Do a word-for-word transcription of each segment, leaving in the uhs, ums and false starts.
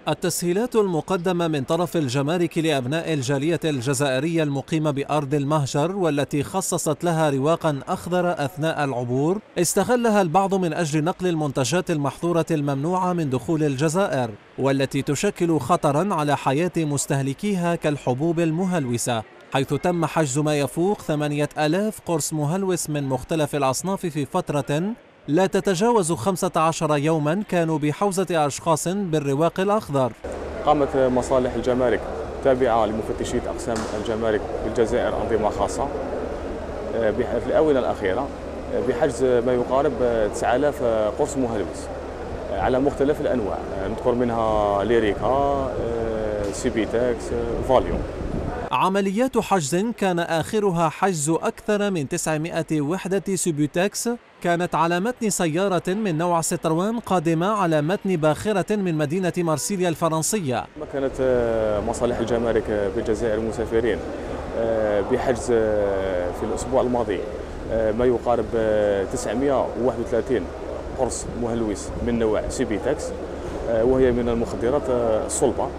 التسهيلات المقدمة من طرف الجمارك لأبناء الجالية الجزائرية المقيمة بأرض المهجر والتي خصصت لها رواقا أخضر أثناء العبور استغلها البعض من أجل نقل المنتجات المحظورة الممنوعة من دخول الجزائر، والتي تشكل خطرا على حياة مستهلكيها كالحبوب المهلوسة، حيث تم حجز ما يفوق ثمانية آلاف قرص مهلوس من مختلف الأصناف في فترة لا تتجاوز خمسة عشر يوما كانوا بحوزة أشخاص بالرواق الأخضر. قامت مصالح الجمارك تابعة لمفتشية أقسام الجمارك بالجزائر أنظمة خاصة في الآونة الأخيرة بحجز ما يقارب تسعة آلاف قرص مهلوس على مختلف الأنواع، نذكر منها ليريكا، سيبيتاكس، فاليوم. عمليات حجز كان آخرها حجز أكثر من تسعمائة وحدة سيبيتاكس كانت على متن سيارة من نوع ستروان قادمة على متن باخرة من مدينة مارسيليا الفرنسية. كانت مصالح الجمارك بالجزائر المسافرين بحجز في الأسبوع الماضي ما يقارب تسعمائة وواحد وثلاثين قرص مهلوس من نوع سيبيتاكس، وهي من المخدرات الصلبة.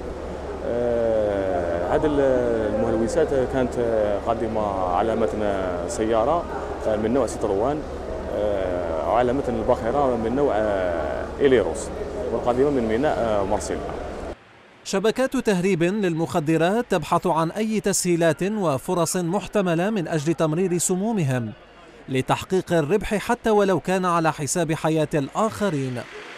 هذه المهلوسات كانت قادمة على متن سيارة من نوع ستروان وعلى متن الباخرة من نوع إليروس والقادمة من ميناء مارسيليا. شبكات تهريب للمخدرات تبحث عن أي تسهيلات وفرص محتملة من أجل تمرير سمومهم لتحقيق الربح حتى ولو كان على حساب حياة الآخرين.